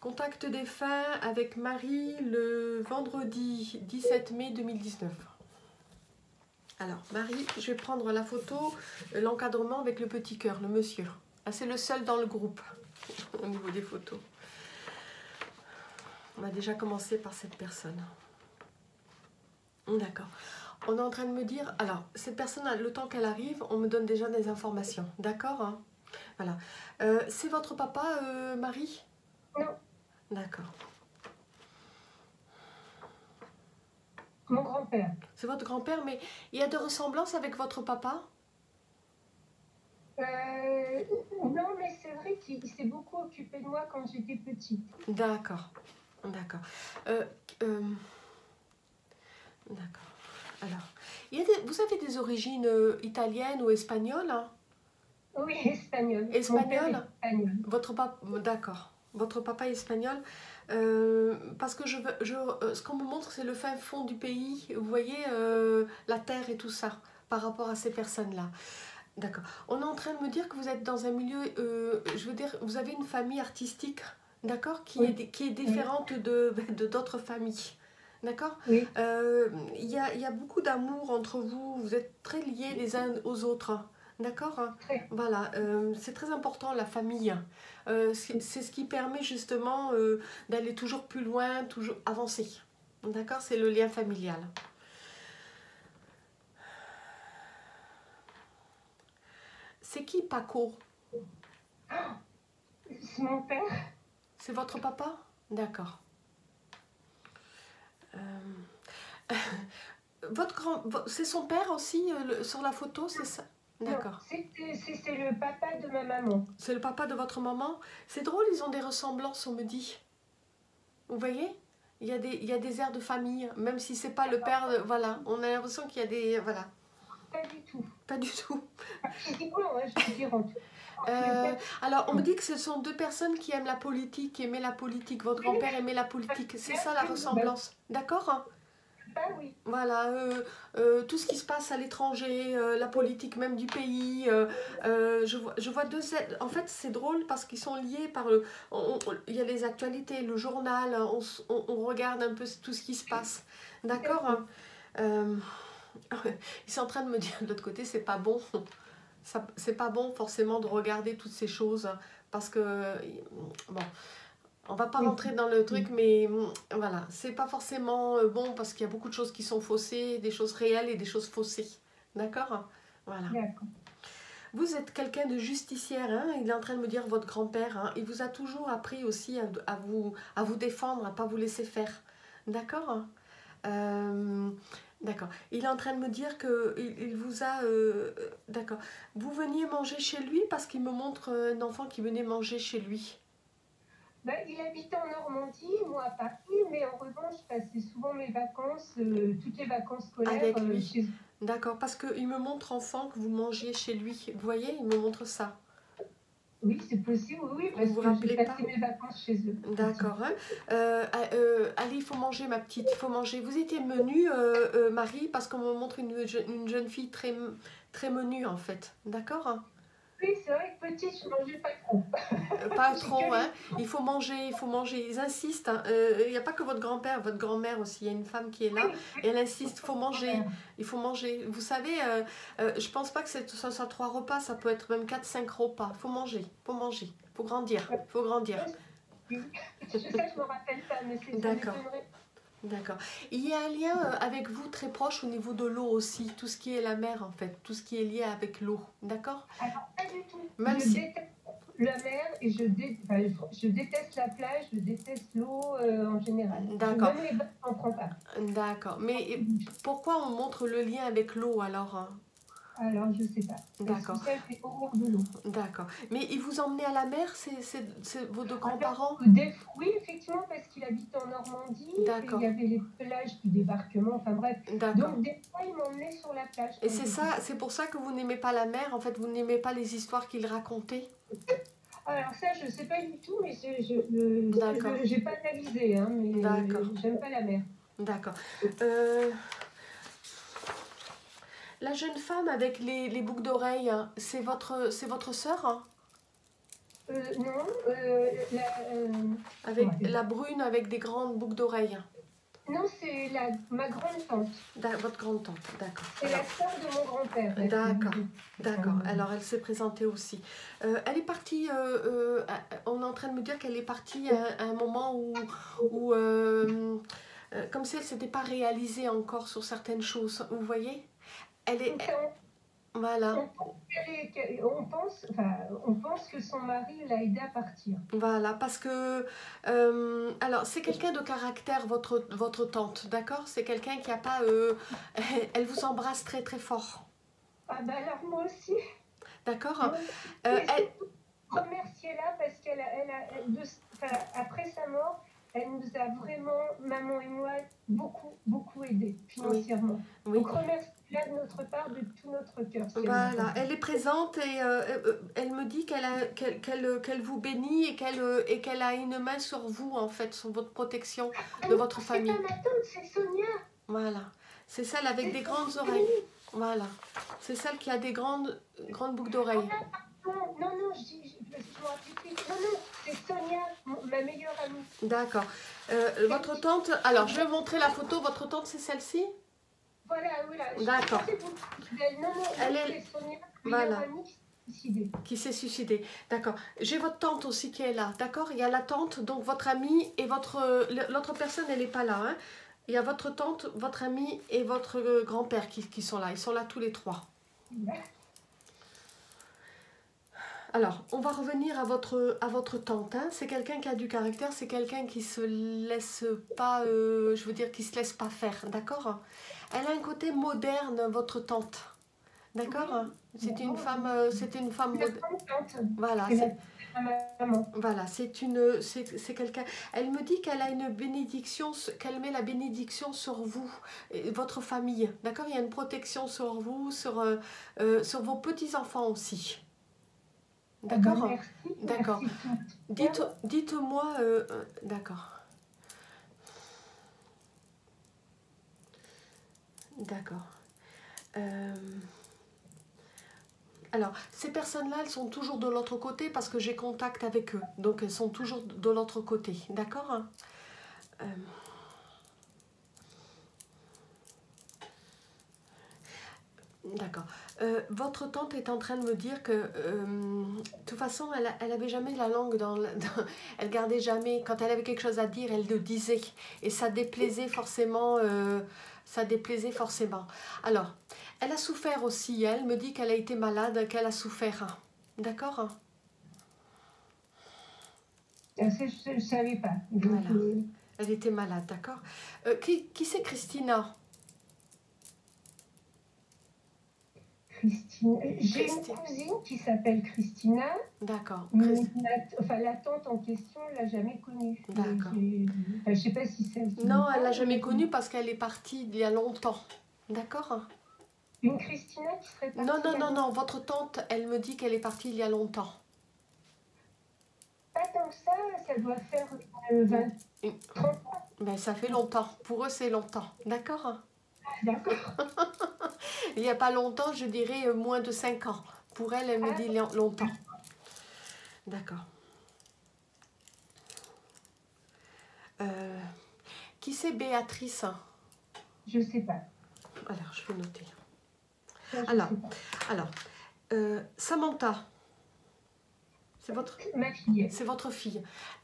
Contact défunt avec Marie le vendredi 17 mai 2019. Alors, Marie, je vais prendre la photo, l'encadrement avec le petit cœur, le monsieur. Ah, c'est le seul dans le groupe, au niveau des photos. On va déjà commencer par cette personne. D'accord. On est en train de me dire... Alors, cette personne, le temps qu'elle arrive, on me donne déjà des informations. D'accord, hein? Voilà. C'est votre papa, Marie? Non. D'accord. Mon grand-père. C'est votre grand-père, mais il y a de ressemblances avec votre papa? Non, mais c'est vrai qu'il s'est beaucoup occupé de moi quand j'étais petite. D'accord, d'accord. D'accord. Alors, vous avez des origines italiennes ou espagnoles, hein? Oui, espagnol. Espagnol? Espagnol. Votre papa, d'accord. Votre papa est espagnol. Parce que ce qu'on me montre, c'est le fin fond du pays. Vous voyez, la terre et tout ça, par rapport à ces personnes-là. D'accord. On est en train de me dire que vous êtes dans un milieu, je veux dire, vous avez une famille artistique, d'accord, qui est différente de d'autres familles. D'accord. Oui. Il y a beaucoup d'amour entre vous, vous êtes très liés les uns aux autres. D'accord. Voilà, c'est très important la famille. C'est ce qui permet justement d'aller toujours plus loin, toujours avancer. D'accord, c'est le lien familial. C'est qui Paco? C'est mon père. C'est votre papa? D'accord. C'est son père aussi sur la photo, c'est ça? D'accord. C'est le papa de ma maman. C'est le papa de votre maman? C'est drôle, ils ont des ressemblances, on me dit. Vous voyez? Il y a des airs de famille, même si c'est pas le père. Voilà, on a l'impression qu'il y a des... Voilà. Pas du tout. Pas du tout. Physiquement, je veux dire en tout. Alors, on me dit que ce sont deux personnes qui aiment la politique, qui aimaient la politique. Votre grand-père aimait la politique. C'est ça la ressemblance. D'accord? Ah oui. Voilà, tout ce qui se passe à l'étranger, la politique même du pays. Je vois deux... En fait, c'est drôle parce qu'ils sont liés par le... Il y a les actualités, le journal, on regarde un peu tout ce qui se passe. D'accord? Ils sont en train de me dire de l'autre côté, c'est pas bon. C'est pas bon forcément de regarder toutes ces choses parce que... Bon... On va pas rentrer dans le truc, mais voilà, c'est pas forcément bon parce qu'il y a beaucoup de choses qui sont faussées, des choses réelles et des choses faussées. D'accord? Voilà. Vous êtes quelqu'un de justicière, hein? Il est en train de me dire votre grand-père, hein? Il vous a toujours appris aussi à vous défendre, à pas vous laisser faire. D'accord? D'accord. Il est en train de me dire qu'il vous a... D'accord. Vous veniez manger chez lui parce qu'il me montre un enfant qui venait manger chez lui. Il habitait en Normandie, moi à Paris, mais en revanche, je passais souvent mes vacances, toutes les vacances scolaires avec lui. Chez eux. D'accord, parce qu'il me montre enfant que vous mangez chez lui. Vous voyez, il me montre ça. Oui, c'est possible, oui, parce que j'ai passé mes vacances chez eux. D'accord. Hein. Allez, il faut manger, ma petite, il faut manger. Vous étiez menue, Marie, parce qu'on me montre une jeune fille très, très menue, en fait. D'accord? Hein. Oui, c'est vrai que petite, je ne mangeais pas trop. Pas trop, hein. Il faut manger, il faut manger. Ils insistent. Hein. Il n'y a pas que votre grand-père, votre grand-mère aussi. Il y a une femme qui est là et elle insiste. Il faut manger. Il faut manger. Vous savez, je pense pas que ça soit 3 repas. Ça peut être même 4-5 repas. Il faut manger. Il faut manger. Il faut grandir. Il faut grandir. Oui. Ça, je me rappelle pas, mais c'est ça. D'accord. D'accord. Il y a un lien avec vous très proche au niveau de l'eau aussi, tout ce qui est la mer en fait, tout ce qui est lié avec l'eau, d'accord? Alors pas du tout. Même je déteste la mer et je déteste la plage, je déteste l'eau en général. D'accord. Même les bains, je n'en prends pas. D'accord. Mais pourquoi on montre le lien avec l'eau alors? Hein? Alors, je ne sais pas. D'accord. C'est horreur de l'eau. D'accord. Mais ils vous emmenaient à la mer, c'est vos deux grands-parents? Oui, effectivement, parce qu'il habite en Normandie. D'accord. Il y avait les plages du débarquement, enfin bref. Donc, des fois, il m'emmenait sur la plage. Et c'est pour ça que vous n'aimez pas la mer, en fait, vous n'aimez pas les histoires qu'il racontait? Alors ça, je ne sais pas du tout, mais je n'ai pas analysé, hein, mais j'aime pas la mer. D'accord. La jeune femme avec les boucles d'oreilles, c'est votre sœur? Hein? Non, Avec la brune avec des grandes boucles d'oreilles. non, c'est ma grande-tante. Votre grande-tante, d'accord. C'est la sœur de mon grand-père. D'accord, d'accord. Alors, elle s'est présentée aussi. Elle est partie, on est en train de me dire qu'elle est partie à un moment où comme si elle ne s'était pas réalisée encore sur certaines choses. Vous voyez? Elle est... Voilà. On pense que son mari l'a aidée à partir. Voilà, parce que... alors, c'est quelqu'un de caractère, votre tante, d'accord? C'est quelqu'un qui n'a pas... elle vous embrasse très très fort. Ah ben alors moi aussi. D'accord. Remerciez-la parce après sa mort, elle nous a vraiment, maman et moi, beaucoup aidés financièrement. Oui. Donc remerciez-la de notre part, de tout notre cœur. Voilà, elle est présente et elle me dit qu'elle vous bénit et qu'elle a une main sur vous, en fait, sur votre protection de votre famille. C'est pas ma tante, c'est Sonia. Voilà, c'est celle avec des grandes oreilles. Voilà, c'est celle qui a des grandes boucles d'oreilles. Non, c'est Sonia, ma meilleure amie. D'accord. Votre tante, alors je vais montrer la photo, votre tante c'est celle-ci? Voilà. D'accord. Elle est Sonia, meilleure amie qui s'est suicidée. D'accord. J'ai votre tante aussi qui est là. D'accord. Il y a la tante, donc votre amie et l'autre personne, elle n'est pas là. Hein. Il y a votre tante, votre amie et votre grand-père qui sont là. Ils sont là tous les trois. Alors, on va revenir à votre tante. Hein. C'est quelqu'un qui a du caractère, c'est quelqu'un qui se laisse pas, je veux dire, qui se laisse pas faire. D'accord. Elle a un côté moderne, votre tante. D'accord. C'est une femme moderne. Voilà. Voilà, c'est quelqu'un. Elle me dit qu'elle a une bénédiction, qu'elle met la bénédiction sur vous, votre famille. D'accord. Il y a une protection sur vous, sur vos petits enfants aussi. D'accord. D'accord. Dites-moi. D'accord. D'accord. Alors, ces personnes-là, elles sont toujours de l'autre côté parce que j'ai contact avec eux. Donc, elles sont toujours de l'autre côté. D'accord. D'accord. Votre tante est en train de me dire que, de toute façon, elle avait jamais la langue elle gardait jamais, quand elle avait quelque chose à dire, elle le disait. Et ça déplaisait forcément. Alors, elle a souffert aussi. Elle me dit qu'elle a été malade, qu'elle a souffert. D'accord. Je ne savais pas. Voilà. Elle était malade, d'accord. Qui c'est Christina? J'ai une cousine qui s'appelle Christina. D'accord. La tante en question, on ne l'a jamais connue. D'accord. Je ne sais pas si c'est... Non, elle ne l'a jamais connue parce qu'elle est partie il y a longtemps. D'accord. Une Christina qui serait partie... Non. Votre tante, elle me dit qu'elle est partie il y a longtemps. Pas tant que ça doit faire 30 ans. Ben, ça fait longtemps. Pour eux, c'est longtemps. D'accord. D'accord. Il n'y a pas longtemps, je dirais moins de 5 ans. Pour elle, elle me dit longtemps. D'accord. Qui c'est Béatrice? Je ne sais pas. Alors, je vais noter. Alors, Samantha. C'est ma fille. C'est votre fille.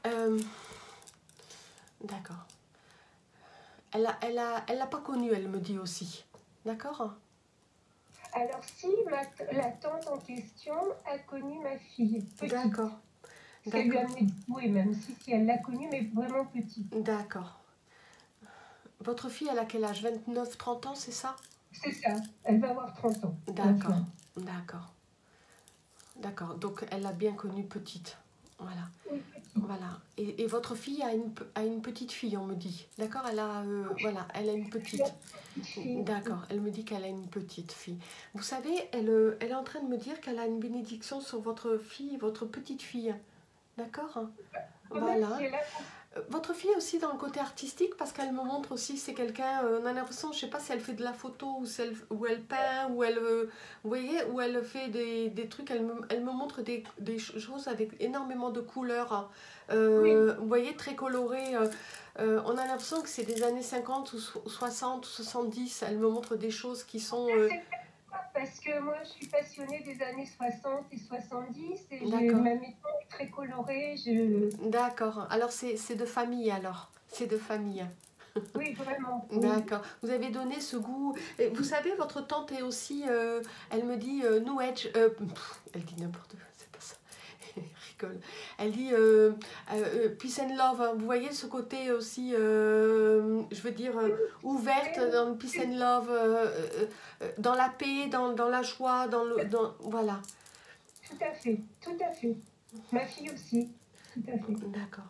D'accord. Elle l'a pas connue, elle me dit aussi. D'accord. Alors si la tante en question a connu ma fille. D'accord. Elle lui a amené du jouet même, si elle l'a connue, mais vraiment petite. D'accord. Votre fille, elle a quel âge? 29, 30 ans, c'est ça? C'est ça. Elle va avoir 30 ans. D'accord. D'accord. D'accord. Donc, elle l'a bien connue petite. Voilà. Oui, voilà. Et votre fille a une petite fille, on me dit. D'accord. Elle a une petite. D'accord. Elle me dit qu'elle a une petite fille. Vous savez, elle est en train de me dire qu'elle a une bénédiction sur votre fille, votre petite fille. D'accord. Voilà. Votre fille aussi dans le côté artistique, parce qu'elle me montre aussi, c'est quelqu'un, on a l'impression, je sais pas si elle fait de la photo ou, si ou elle peint, ou elle, vous voyez, ou elle fait des trucs, elle me montre des choses avec énormément de couleurs, hein. Oui. Vous voyez, très colorées. On a l'impression que c'est des années 50 ou 60 ou 70, elle me montre des choses qui sont... C'est parce que moi, je suis passionnée des années 60 et 70 et d'accord, ma maison est très colorée. d'accord. Alors c'est de famille alors, c'est de famille. Oui, vraiment, oui. D'accord. Vous avez donné ce goût. Et vous savez, votre tante est aussi, elle me dit New Age. Elle dit n'importe quoi, c'est pas ça. Elle rigole. Elle dit Peace and Love, hein. Vous voyez ce côté aussi, je veux dire, ouverte dans le Peace and Love, dans la paix, dans la joie, voilà. Tout à fait, tout à fait. Ma fille aussi, tout à fait. D'accord.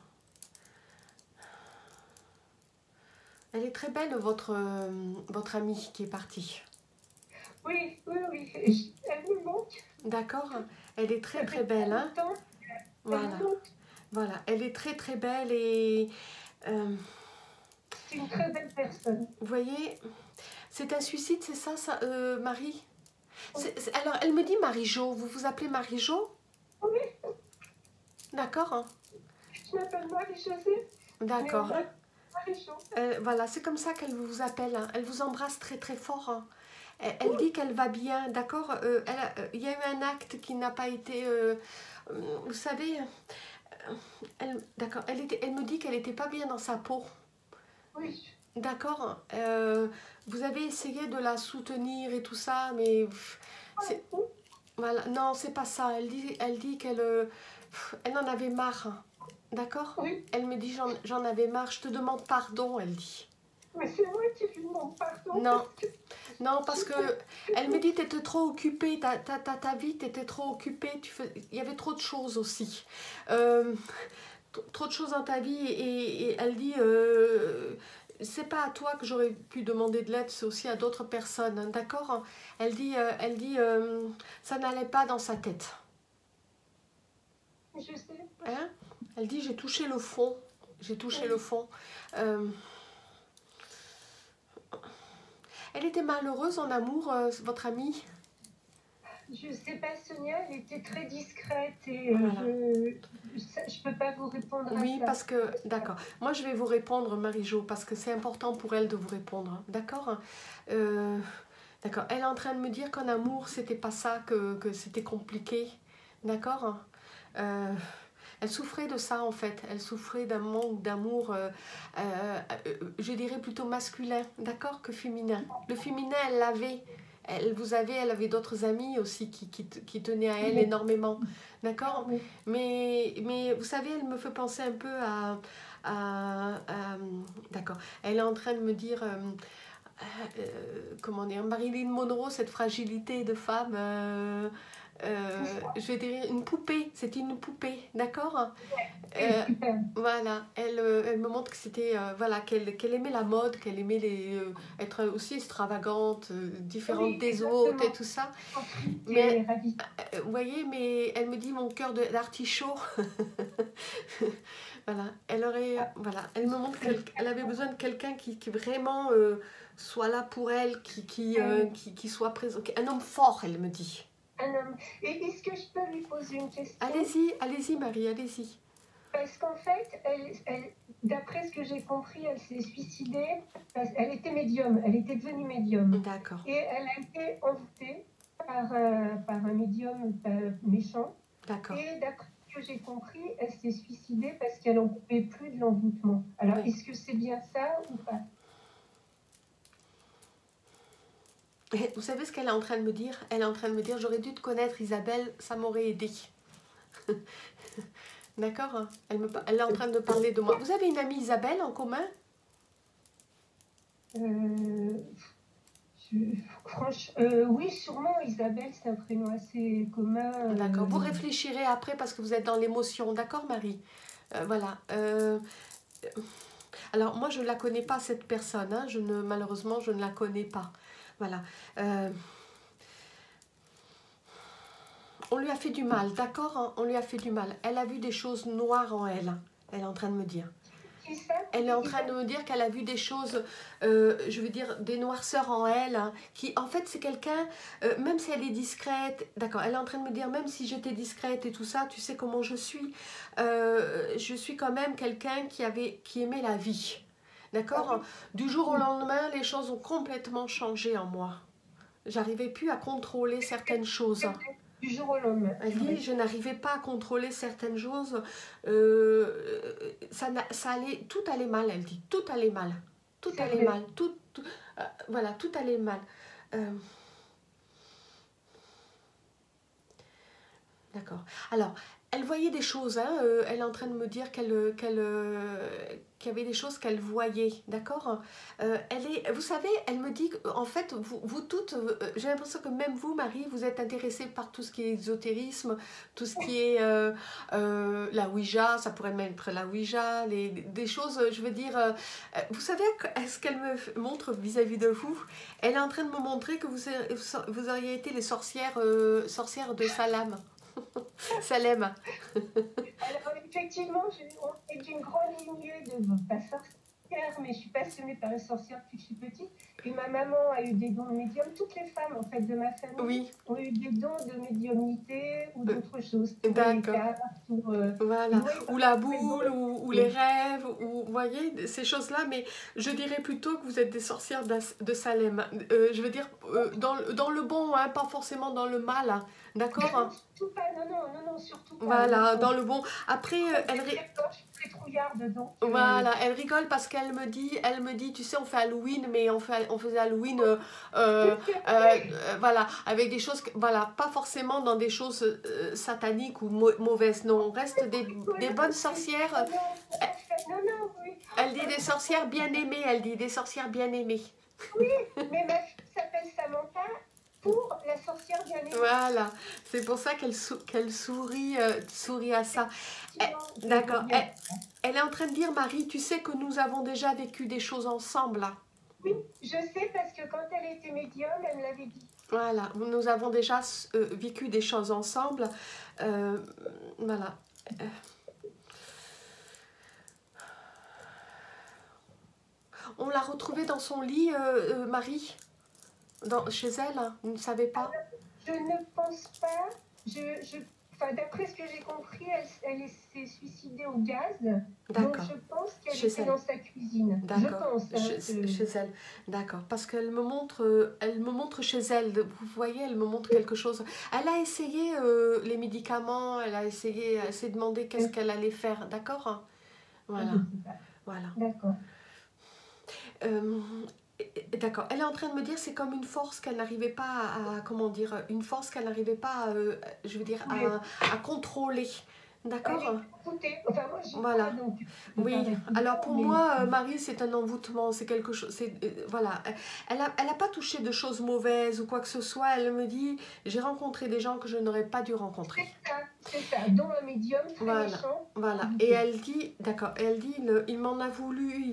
Elle est très belle, votre amie qui est partie. Oui, oui, oui. Elle me manque. D'accord. Elle est très Ça très fait belle, hein. longtemps. Elle me Voilà. manque. Voilà, elle est très très belle et C'est une très belle personne. vous voyez, c'est un suicide, c'est ça, Marie? Oui, Alors, elle me dit Marie-Jo, vous vous appelez Marie-Jo? oui. D'accord, hein. Je m'appelle Marie-Josée, mais on D'accord. m'a Marie-Jo. Voilà, c'est comme ça qu'elle vous appelle, hein. Elle vous embrasse très très fort, hein. Elle dit qu'elle va bien, d'accord. Il y a eu un acte qui n'a pas été, vous savez, d'accord, elle me dit qu'elle n'était pas bien dans sa peau. Oui. D'accord. Vous avez essayé de la soutenir et tout ça, mais c'est voilà. Non, c'est pas ça. Elle dit qu'elle elle en avait marre. D'accord. Oui, Elle me dit j'en avais marre. Je te demande pardon. Elle dit. mais c'est moi qui lui demande pardon Non, parce que non, parce que elle me dit t'étais trop occupée. Ta vie, t'étais trop occupée. Il y avait trop de choses aussi. Euh, Trop de choses dans ta vie et elle dit c'est pas à toi que j'aurais pu demander de l'aide, c'est aussi à d'autres personnes, hein, d'accord. Elle dit ça n'allait pas dans sa tête, je sais. hein. Elle dit j'ai touché le fond, j'ai touché le Oui. fond. Euh, elle était malheureuse en amour, votre amie. Je sais pas, Sonia, elle était très discrète et Voilà. je peux pas vous répondre à Oui, ça. parce que, d'accord. Moi, je vais vous répondre, Marie-Jo, parce que c'est important pour elle de vous répondre, hein, d'accord. Euh, D'accord. Elle est en train de me dire qu'en amour, c'était pas ça, que c'était compliqué. D'accord. Euh, Elle souffrait de ça, en fait. Elle souffrait d'un manque d'amour, je dirais plutôt masculin, d'accord, que féminin. Le féminin, elle l'avait. Elle avait d'autres amis aussi qui tenaient à elle Mais, énormément. D'accord. oui, Mais vous savez, elle me fait penser un peu d'accord. Elle est en train de me dire comment dire, Marilyn Monroe, cette fragilité de femme, c'est ça. je vais dire une poupée, c'était une poupée, d'accord. C'est super. Voilà, elle me montre que c'était, voilà, qu'elle aimait la mode, qu'elle aimait être aussi extravagante, différente Oui, des autres et exactement. tout ça. Et Mais, ravie. vous voyez, mais elle me dit mon cœur d'artichaut. Voilà, voilà, elle me montre qu'elle avait besoin de quelqu'un qui vraiment soit là pour elle, qui soit présent, un homme fort, elle me dit. Un homme. Et est-ce que je peux lui poser une question? Allez-y Marie, allez-y. Parce qu'en fait, d'après ce que j'ai compris, elle s'est suicidée parce qu'elle était médium, elle était devenue médium. D'accord, Et elle a été envoûtée par un médium méchant. d'accord, Et d'après ce que j'ai compris, elle s'est suicidée parce qu'elle n'en pouvait plus de l'envoûtement. Alors, oui. est-ce que c'est bien ça ou pas? Et vous savez ce qu'elle est en train de me dire? Elle est en train de me dire, j'aurais dû te connaître Isabelle, ça m'aurait aidé. D'accord, hein. Elle est en train de parler de moi. Vous avez une amie Isabelle en commun? Euh, oui, sûrement, Isabelle, c'est un prénom assez commun. D'accord, vous réfléchirez après parce que vous êtes dans l'émotion, d'accord Marie? Voilà. Alors moi je ne la connais pas cette personne, hein. Malheureusement je ne la connais pas. Voilà. On lui a fait du mal, d'accord, hein. On lui a fait du mal. Elle a vu des choses noires en elle, elle est en train de me dire. c'est ça. Elle est en train de me dire qu'elle a vu des choses, je veux dire, des noirceurs en elle, hein, qui, en fait, c'est quelqu'un, même si elle est discrète, d'accord, elle est en train de me dire, même si j'étais discrète et tout ça, tu sais comment je suis quand même quelqu'un qui aimait la vie, d'accord? Du jour au lendemain, les choses ont complètement changé en moi. J'arrivais plus à contrôler certaines choses. Du jour au lendemain. Elle dit, je n'arrivais pas à contrôler certaines choses. Ça allait, tout allait mal, elle dit. Tout allait mal. Tout allait mal. Voilà, tout allait mal. D'accord. Alors, elle voyait des choses. Hein, elle est en train de me dire qu'il y avait des choses qu'elle voyait. D'accord. vous savez, elle me dit, en fait, vous toutes, j'ai l'impression que même vous, Marie, vous êtes intéressée par tout ce qui est ésotérisme, tout ce qui est la Ouija, ça pourrait même être la Ouija, des choses, je veux dire, vous savez ce qu'elle me montre vis-à-vis de vous? Elle est en train de me montrer que vous auriez été les sorcières de Salem. Salem. Alors, effectivement, on est d'une grande lignée de pas sorcières, mais je suis passionnée par les sorcières depuis que je suis petite. Et ma maman a eu des dons de médium. Toutes les femmes, en fait, de ma famille ont eu des dons de médiumnité ou d'autres choses. D'accord. Voilà. Ou la boule, ou les rêves, ou vous voyez, ces choses-là. Mais je dirais plutôt que vous êtes des sorcières de Salem. Je veux dire, dans le bon, hein, pas forcément dans le mal. Hein. D'accord. Non, surtout pas. Non, surtout pas. Voilà, dans le bon. Après, voilà, elle rigole parce qu'elle me dit, tu sais, on fait Halloween, mais on faisait Halloween, voilà, avec des choses, voilà, pas forcément dans des choses sataniques ou mauvaises. Non, on reste des bonnes sorcières. Elle dit des sorcières bien aimées. Elle dit des sorcières bien aimées. Oui, mais ma fille s'appelle Samantha. Pour la sorcière bien aimée. Voilà, c'est pour ça qu'elle sourit à ça. D'accord. Elle est en train de dire, Marie, tu sais que nous avons déjà vécu des choses ensemble. Là. Oui, je sais parce que quand elle était médium, elle me l'avait dit. Voilà, nous avons déjà vécu des choses ensemble. Voilà. On l'a retrouvée dans son lit, Marie. Chez elle, hein, vous ne savez pas? Je ne pense pas. D'après ce que j'ai compris, elle s'est suicidée au gaz. Donc je pense qu'elle était dans sa cuisine. D'accord. Chez elle. D'accord. Parce qu'elle me montre chez elle. Vous voyez, elle me montre quelque chose. Elle a essayé les médicaments. Elle a essayé de demander qu'est-ce qu'elle allait faire. D'accord. Voilà. Voilà. D'accord. D'accord. Elle est en train de me dire c'est comme une force qu'elle n'arrivait pas comment dire, une force qu'elle n'arrivait pas, je veux dire, à contrôler. D'accord. Enfin, moi, voilà. Pas, donc, oui. Alors pour moi, Marie, c'est un envoûtement, c'est quelque chose. Voilà. Elle a pas touché de choses mauvaises ou quoi que ce soit. Elle me dit j'ai rencontré des gens que je n'aurais pas dû rencontrer. C'est ça. Dont un médium très méchant. Voilà. Et elle dit d'accord. Elle dit il m'en a voulu.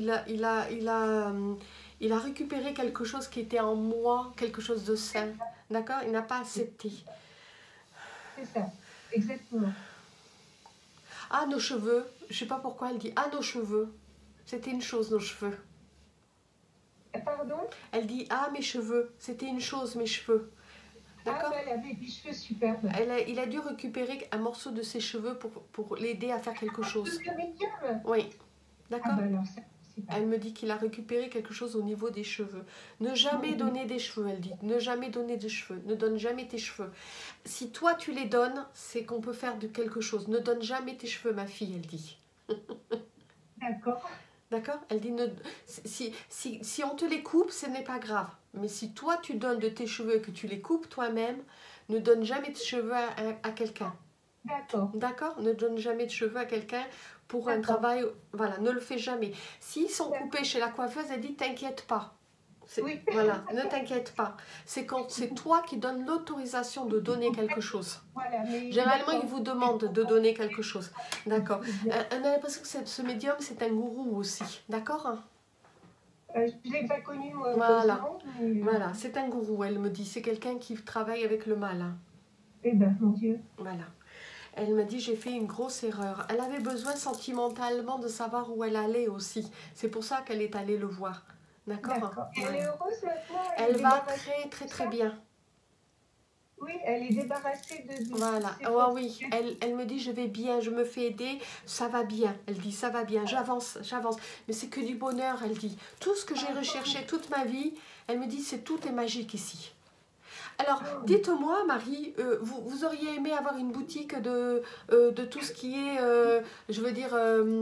Il a récupéré quelque chose qui était en moi, quelque chose de sain. D'accord. Il n'a pas accepté. C'est ça. Exactement. Ah, nos cheveux. Je ne sais pas pourquoi elle dit ah, nos cheveux. C'était une chose, nos cheveux. Pardon? Elle dit ah, mes cheveux. C'était une chose, mes cheveux. D'accord. Ah, elle avait des cheveux superbes. Il a dû récupérer un morceau de ses cheveux pour l'aider à faire quelque chose. Oui. D'accord. Ah, bah alors, elle me dit qu'il a récupéré quelque chose au niveau des cheveux. Ne jamais donner des cheveux, elle dit. Ne jamais donner des cheveux. Ne donne jamais tes cheveux. Si toi tu les donnes, c'est qu'on peut faire de quelque chose. Ne donne jamais tes cheveux, ma fille, elle dit. D'accord. D'accord. Elle dit, si on te les coupe, ce n'est pas grave. Mais si toi tu donnes de tes cheveux et que tu les coupes toi-même, ne donne jamais tes cheveux à quelqu'un. D'accord. D'accord. Ne donne jamais de cheveux à quelqu'un pour un travail. Voilà, ne le fais jamais. S'ils sont coupés chez la coiffeuse, elle dit, t'inquiète pas. Oui. Voilà, ne t'inquiète pas. C'est quand c'est toi qui donnes l'autorisation de donner quelque chose. Voilà, généralement, ils vous demandent de donner quelque chose. D'accord. On a l'impression que ce médium, c'est un gourou aussi. D'accord. Je ne l'ai pas connu, moi. Voilà, c'est un gourou, elle me dit. C'est quelqu'un qui travaille avec le mal. Eh ben, mon Dieu. Voilà. Elle m'a dit, j'ai fait une grosse erreur. Elle avait besoin sentimentalement de savoir où elle allait aussi. C'est pour ça qu'elle est allée le voir. D'accord? D'accord. Et elle est heureuse maintenant? Elle est va débarrassée très, de très, tout très ça? bien. Oui, elle est débarrassée de tous Voilà. ces Oh, oui, pensées. elle me dit, je vais bien, je me fais aider, ça va bien. Elle dit, ça va bien, j'avance, j'avance. Mais c'est que du bonheur, elle dit. Tout ce que j'ai recherché toute ma vie, elle me dit, c'est tout est magique ici. Alors, dites-moi, Marie, vous auriez aimé avoir une boutique de tout ce qui est, je veux dire,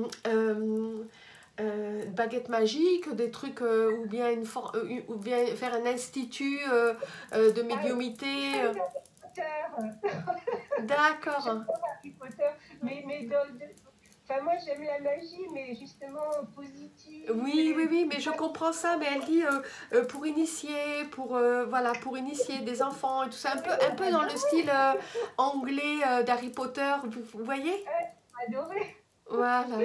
baguette magique, des trucs, ou bien ou bien faire un institut de médiumité. Harry Potter. D'accord. J'adore Harry Potter. Enfin, moi, j'aime la magie, mais justement positive. Oui, oui, oui, mais je comprends ça, mais elle dit pour initier, voilà, pour initier des enfants et tout ça, un peu dans le style anglais d'Harry Potter, vous voyez? Adoré. Voilà.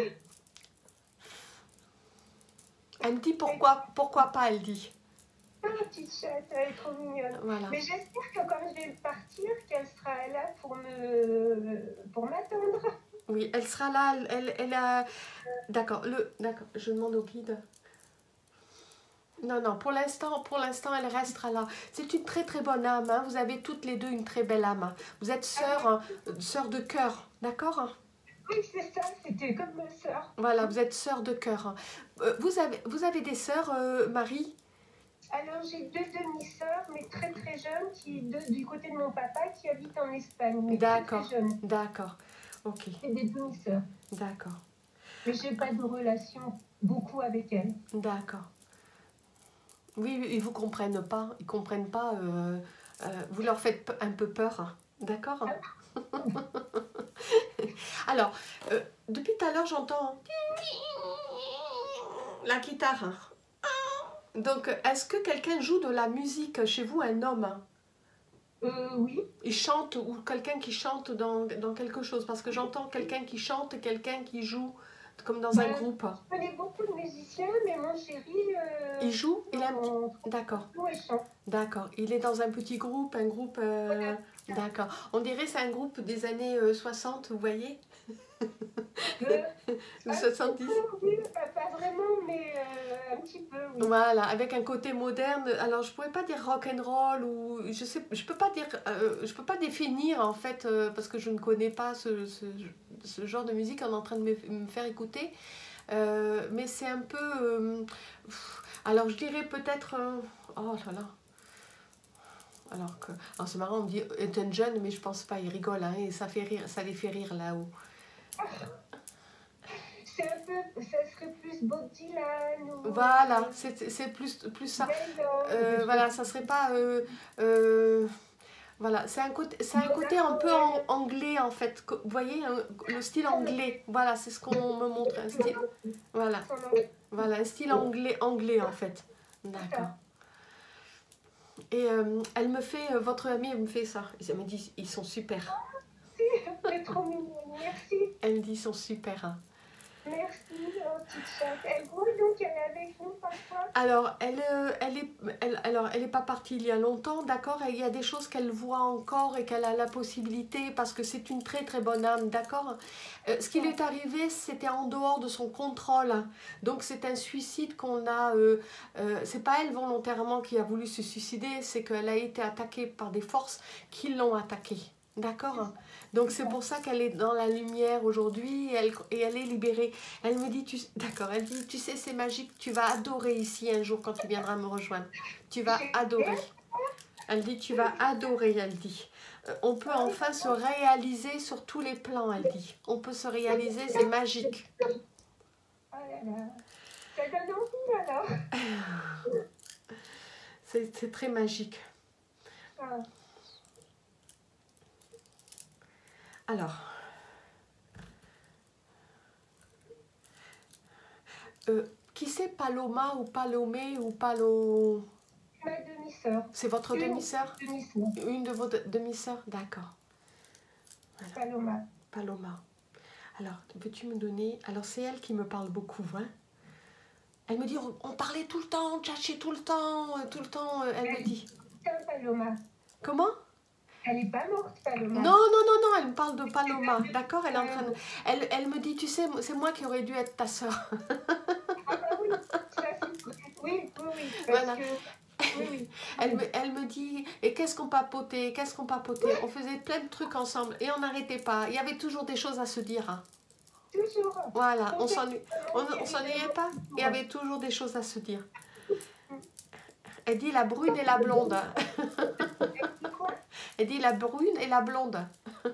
Elle me dit pourquoi pas, elle dit. Ah, petite chatte, elle est trop mignonne. Voilà. Mais j'espère que quand je vais partir, qu'elle sera là pour m'attendre. Oui, elle sera là, elle a... D'accord, je demande au guide. Non, non, pour l'instant, elle restera là. C'est une très très bonne âme, hein. Vous avez toutes les deux une très belle âme, hein. Vous êtes sœurs, hein, sœurs de cœur, d'accord, hein? Oui, c'est ça, c'était comme ma sœur. Voilà, vous êtes sœurs de cœur, hein. Vous avez des sœurs, Marie? Alors, j'ai deux demi-sœurs, mais très très jeunes, du côté de mon papa, qui habitent en Espagne, mais très très D'accord, jeunes. d'accord, ok, C'est des demi-sœurs. d'accord, Mais je n'ai pas de relation beaucoup avec elles. d'accord. Oui, ils vous comprennent pas, vous leur faites un peu peur, hein. D'accord? Alors, depuis tout à l'heure, j'entends la guitare, hein. Donc, est-ce que quelqu'un joue de la musique chez vous, un homme? Oui. Il chante ou quelqu'un qui chante dans quelque chose? Parce que j'entends quelqu'un qui chante et quelqu'un qui joue comme dans un groupe. Je connais beaucoup de musiciens, mais mon chéri... Il joue? Il a un petit... D'accord. Il chante. D'accord. Il est dans un petit groupe, un groupe... D'accord. On dirait c'est un groupe des années 60, vous voyez? Ou 70. Oui, pas vraiment, mais un petit peu, oui. Voilà, avec un côté moderne. Alors, je pourrais pas dire rock and roll ou je peux pas dire, je peux pas définir en fait parce que je ne connais pas ce genre de musique qu'on est en train de me faire écouter. Mais c'est un peu. Alors, je dirais peut-être. Oh là là. Alors c'est marrant, on me dit Elton John, mais je pense pas, il rigole, hein, et ça fait rire, ça les fait rire là-haut. C'est un peu, ça serait plus Bob Dylan ou... Voilà, c'est plus ça. Voilà, ça serait pas. Voilà, c'est un côté un peu anglais en fait. Vous voyez, le style anglais. Voilà, c'est ce qu'on me montre. Un style, voilà, un style anglais en fait. D'accord. Et elle me fait, votre amie, elle me fait ça. Elle me dit, ils sont super. C'est trop mignon, merci. Elle me dit, ils sont super. Hein. Merci, petite chatte. Elle voit donc, elle est avec nous parfois? Alors, elle est pas partie il y a longtemps, d'accord? Il y a des choses qu'elle voit encore et qu'elle a la possibilité, parce que c'est une très très bonne âme, d'accord? Ce qui lui est arrivé, c'était en dehors de son contrôle. Donc, c'est un suicide qu'on a... c'est pas elle volontairement qui a voulu se suicider, c'est qu'elle a été attaquée par des forces qui l'ont attaquée. D'accord? Donc c'est pour ça qu'elle est dans la lumière aujourd'hui et elle est libérée. Elle me dit, d'accord, elle dit, tu sais, c'est magique, tu vas adorer ici un jour quand tu viendras me rejoindre. Tu vas adorer. Elle dit, tu vas adorer, elle dit. On peut enfin se réaliser sur tous les plans, elle dit. On peut se réaliser, c'est magique. Oh là là, ça donne envie alors. C'est très magique. Ah. Alors, qui c'est Paloma ou Palomé ou Palo... Ma demi-sœur. C'est votre demi-sœur? Demi-sœur. Une de vos demi-sœurs? D'accord. Voilà. Paloma. Paloma. Alors, peux-tu me donner... Alors, c'est elle qui me parle beaucoup, hein. Elle me dit, on parlait tout le temps, on tchatchait tout le temps, elle me dit. Paloma. Comment? Elle n'est pas morte, Non, Paloma. non, non, non, elle me parle de Paloma, d'accord? Elle est en train de... Euh, Elle me dit, tu sais, c'est moi qui aurais dû être ta sœur. ah bah oui, ça c'est vrai. Oui, oui, oui, parce Voilà. que oui, oui, oui. Elle me dit, et qu'est-ce qu'on papotait, qu'est-ce qu'on papotait. On faisait plein de trucs ensemble et on n'arrêtait pas. Il y avait toujours des choses à se dire, hein. Toujours. Voilà, Complètement, on s'ennuyait évidemment, pas. Il y toujours. avait toujours des choses à se dire. Elle dit la brune et la blonde. Et quoi? Elle dit la brune et la blonde.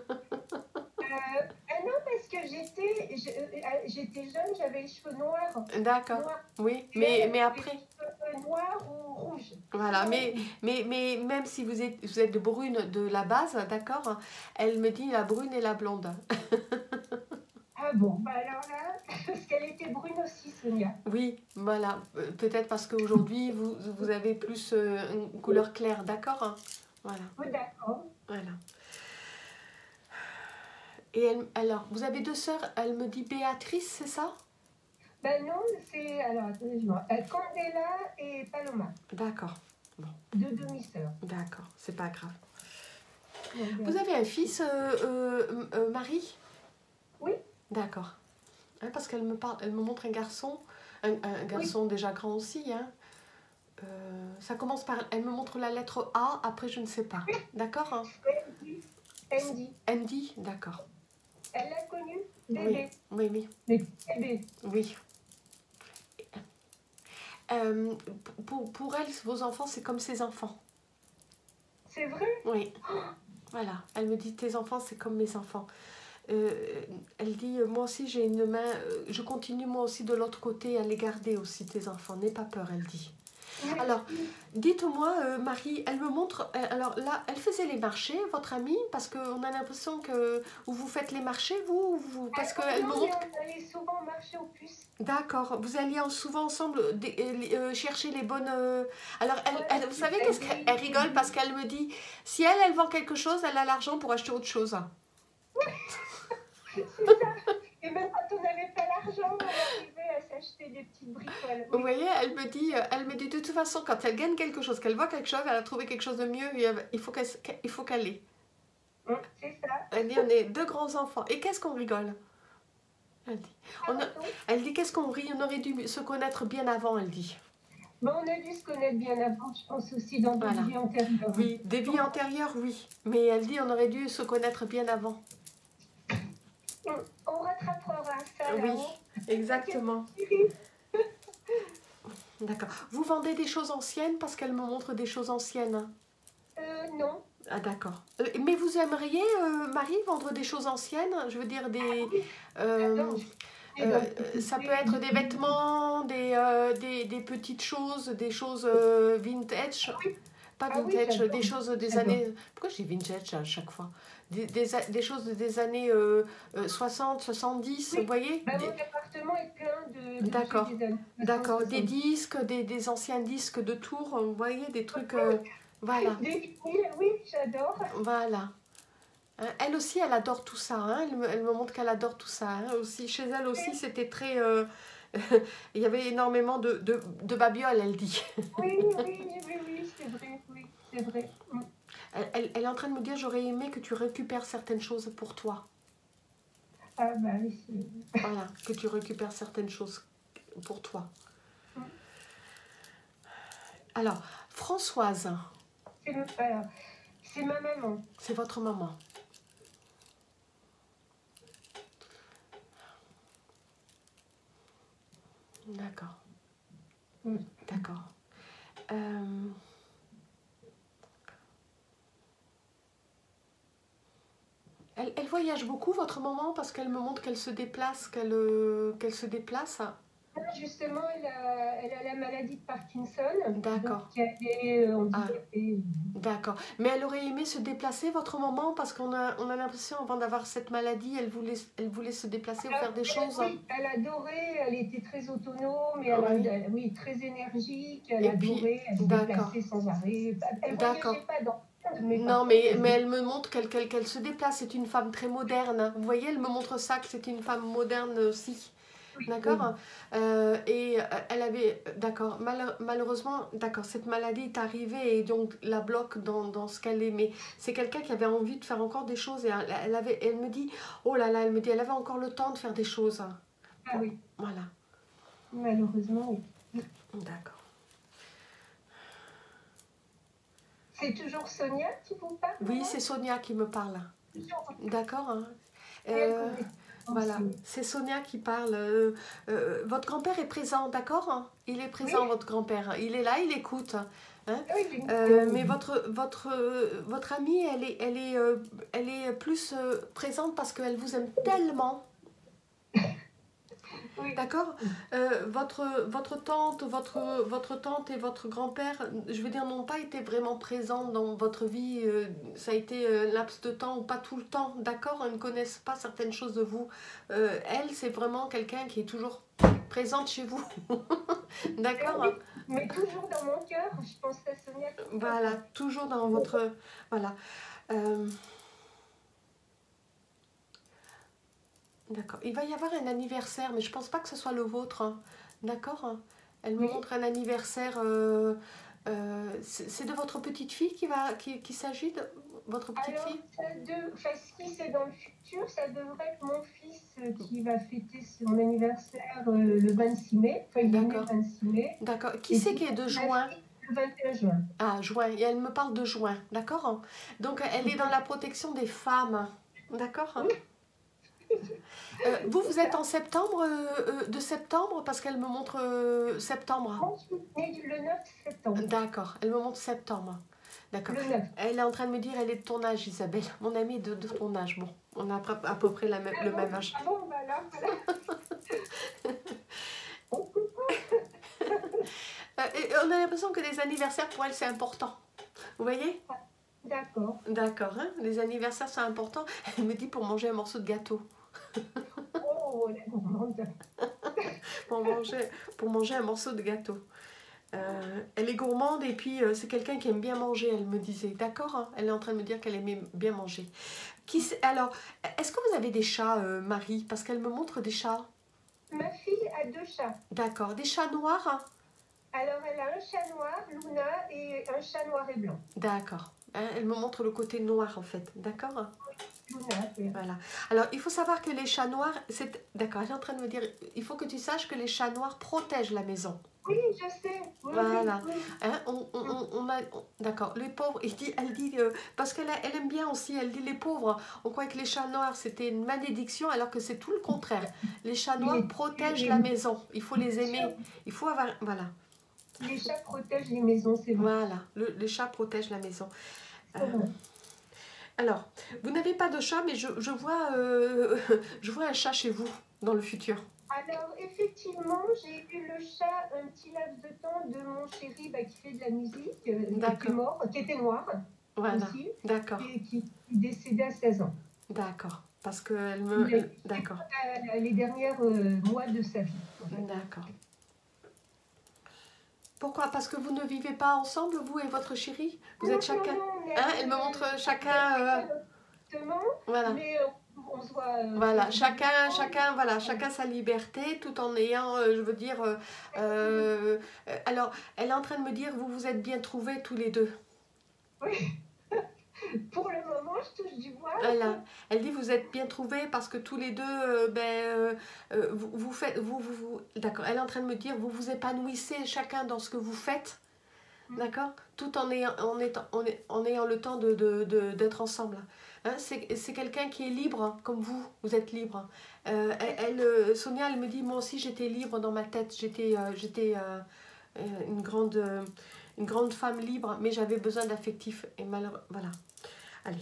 Ah non, parce que j'étais jeune, j'avais les cheveux noirs. D'accord, Noirs. oui, Et elle mais avait les après, cheveux noirs ou rouges. voilà, Souvent rouges. mais même si vous êtes brune de la base, d'accord, elle me dit la brune et la blonde. Ah bon, bah alors là, parce qu'elle était brune aussi, Sonia. Oui, voilà, peut-être parce qu'aujourd'hui vous avez plus une couleur claire, d'accord, hein. Voilà, Oui, d'accord. voilà. Et alors, vous avez deux sœurs, elle me dit Béatrice, c'est ça? Ben non, c'est. Alors, attendez, Candela et Paloma, D'accord, bon, deux demi-sœurs. d'accord, c'est pas grave. Donc, Vous avez un fils, Marie? oui, D'accord. Hein, parce qu'elle me parle, elle me montre un garçon, un oui, garçon déjà grand aussi, hein. Ça commence par, elle me montre la lettre A, après je ne sais pas. D'accord, hein? Andy. Andy. Andy, d'accord. Elle l'a connu, Oui, bébé. oui, oui, Mais bébé. oui. Euh, pour elle, vos enfants, c'est comme ses enfants. C'est vrai? Oui, voilà. Elle me dit, tes enfants, c'est comme mes enfants. Elle dit, moi aussi, j'ai une main, je continue moi aussi de l'autre côté à les garder aussi, tes enfants. N'aie pas peur, elle dit. Alors, Merci. dites-moi, Marie, elle me montre, alors là, elle faisait les marchés, votre amie, parce qu'on a l'impression que vous faites les marchés, parce Alors qu'elle me non, mais montre, on allait souvent marcher aux puces. d'accord, vous alliez souvent ensemble chercher les bonnes... Alors, Voilà, vous savez qu'est-ce qu'elle Andy, elle rigole parce qu'elle me dit, si elle vend quelque chose, elle a l'argent pour acheter autre chose. c'est ça. Et même quand on n'avait pas l'argent, on arrivait à s'acheter des petites bricoles. Vous Oui, voyez, elle me dit de toute façon, quand elle gagne quelque chose, qu'elle voit quelque chose, elle a trouvé quelque chose de mieux, il faut qu'elle ait. c'est ça. Elle dit, on est deux grands enfants. Et qu'est-ce qu'on rigole? Elle dit, on a- Pardon. elle dit qu'est-ce qu'on rit? On aurait dû se connaître bien avant, elle dit. Mais on a dû se connaître bien avant, je pense aussi dans d'autres Voilà. vies antérieures. Oui, des vies antérieures, oui. Mais elle dit, on aurait dû se connaître bien avant. On rattrapera ça Oui, là-haut. exactement. D'accord. Vous vendez des choses anciennes parce qu'elle me montre des choses anciennes, hein. Non. Ah, d'accord. Mais vous aimeriez, Marie, vendre des choses anciennes? Je veux dire, des... J'adore. ça peut être des vêtements, des petites choses, des choses vintage. Pas Ah oui, vintage, j'adore. des choses des J'adore. années... Pourquoi je dis vintage à chaque fois? Des choses des années 60, 70, Oui. vous voyez? Bah, mon appartement est plein de D'accord. des années D'accord, des 60. disques, des anciens disques de tours, vous voyez, des trucs... voilà, Des vinyles, oui, j'adore. voilà. Hein, elle aussi, elle adore tout ça, hein. Elle me montre qu'elle adore tout ça, hein. Aussi, chez elle aussi, c'était très... il y avait énormément de babioles, elle dit. Oui, oui, oui, oui, c'est vrai, oui, c'est vrai. Elle est en train de me dire, j'aurais aimé que tu récupères certaines choses pour toi. Ah bah oui, c'est... Voilà, que tu récupères certaines choses pour toi. Alors, Françoise, Alors, c'est ma maman. c'est votre maman. D'accord. D'accord. Elle voyage beaucoup, votre maman, parce qu'elle me montre qu'elle se déplace, qu'elle se déplace. Justement, elle a la maladie de Parkinson. D'accord. Donc, elle est handicapée. D'accord. Mais elle aurait aimé se déplacer, votre maman, parce on a l'impression, avant d'avoir cette maladie, elle voulait se déplacer ou faire des choses. Oui, elle adorait, elle était très autonome, et oui, très énergique, elle Et puis, adorait, elle se d'accord. déplaçait sans arrêt. Elle ne D'accord. voyageait pas dans le monde, mais Non, par mais contre, elle me montre qu'elle se déplace. C'est une femme très moderne. Vous voyez, elle me montre ça, que c'est une femme moderne aussi. Oui, oui. D'accord. Et elle avait, d'accord, malheureusement, d'accord, cette maladie est arrivée et donc la bloque dans ce qu'elle est. Mais c'est quelqu'un qui avait envie de faire encore des choses et elle me dit, oh là là, elle me dit, elle avait encore le temps de faire des choses. Ah oui, Voilà, malheureusement, oui. d'accord. C'est toujours Sonia qui vous parle, Oui, maman? c'est Sonia qui me parle. Toujours. D'accord, hein. Elle Euh, connaît voilà, aussi, oui. c'est Sonia qui parle. Votre grand-père est présent, d'accord, hein. Il est Oui, présent, votre grand-père. Il est là, il écoute, hein. ah oui, oui, Mais oui. votre amie, elle est plus présente parce qu'elle vous aime tellement. Oui. D'accord. Votre tante et votre grand-père, je veux dire, n'ont pas été vraiment présents dans votre vie. Ça a été un laps de temps ou pas tout le temps. D'accord. Elles ne connaissent pas certaines choses de vous. Elle, c'est vraiment quelqu'un qui est toujours présente chez vous. Ah D'accord. oui, mais toujours dans mon cœur, je pense à Sonia tout le temps. Voilà, toujours dans votre... Voilà. Euh, D'accord. Il va y avoir un anniversaire, mais je pense pas que ce soit le vôtre, hein. D'accord, hein. Elle me Oui. montre un anniversaire. C'est de votre petite fille qui s'agit de votre petite Alors, fille? enfin, si c'est dans le futur, ça devrait être mon fils qui va fêter son anniversaire le 26 mai. Enfin, il est né le D'accord. 26 mai. D'accord. Qui Et c'est puis, qui est de ma juin? fille, le 21 juin. Ah, juin. Et elle me parle de juin. D'accord, hein. Donc, elle est dans la protection des femmes. D'accord, hein. Oui, Vous, c'est vous êtes ça. en septembre, de septembre, parce qu'elle me montre septembre. Moi, je suis née le 9 septembre. D'accord, elle me montre septembre. D'accord. Le 9. Elle est en train de me dire, elle est de ton âge, Isabelle. Mon amie est de ton âge. Bon, on a à peu près Ah le bon, même âge. ah bon, voilà, voilà. On peut Et on a l'impression que les anniversaires, pour elle, c'est important. Vous voyez? pas. D'accord. D'accord, hein? Les anniversaires, c'est important. Elle me dit pour manger un morceau de gâteau. Oh, la gourmande. Pour manger, pour manger un morceau de gâteau. Elle est gourmande et puis c'est quelqu'un qui aime bien manger, elle me disait. D'accord, hein? Elle est en train de me dire qu'elle aimait bien manger. Alors, est-ce que vous avez des chats, Marie? Parce qu'elle me montre des chats. Ma fille a 2 chats. D'accord, des chats noirs, hein? Alors, elle a un chat noir, Luna, et un chat noir et blanc. D'accord. Hein, elle me montre le côté noir en fait. D'accord? Luna, oui. Voilà. Alors, il faut savoir que les chats noirs, c'est... D'accord, elle est en train de me dire, il faut que tu saches que les chats noirs protègent la maison. Oui, je sais. Oui, Voilà. oui, Hein, d'accord, les pauvres, elle dit, parce elle aime bien aussi, elle dit les pauvres, on croyait que les chats noirs c'était une malédiction alors que c'est tout le contraire. Les chats noirs protègent la maison, il faut les aimer, il faut avoir... Voilà, les chats protègent les maisons, c'est vrai. voilà, les chats protègent la maison. C'est vrai. Alors, vous n'avez pas de chat, mais je vois, je vois un chat chez vous dans le futur. Alors, effectivement, j'ai eu le chat un petit laps de temps de mon chéri qui fait de la musique, qui est D'accord, mort, qui était noir voilà, aussi, d'accord, et qui est décédé à 16 ans. d'accord, parce qu'elle Il a me... été D'accord, les derniers mois de sa vie, en fait. d'accord. Pourquoi? Parce que vous ne vivez pas ensemble, vous et votre chéri? Vous êtes chacun... Non, Hein? Elle me montre chacun... voilà. mais on se voit. Voilà, chacun, voilà, chacun sa liberté, tout en ayant, je veux dire... alors, elle est en train de me dire, vous vous êtes bien trouvés tous les deux. Oui. Pour le moment, je touche du bois. Voilà. Elle dit vous êtes bien trouvés parce que tous les deux, vous faites, d'accord. Elle est en train de me dire vous vous épanouissez chacun dans ce que vous faites, d'accord, tout en ayant, en ayant le temps d'être ensemble. Hein, c'est quelqu'un qui est libre, hein, comme vous, vous êtes libre. Sonia, elle me dit moi aussi j'étais libre dans ma tête, j'étais une grande femme libre, mais j'avais besoin d'affectif et malheureusement, voilà. Allez.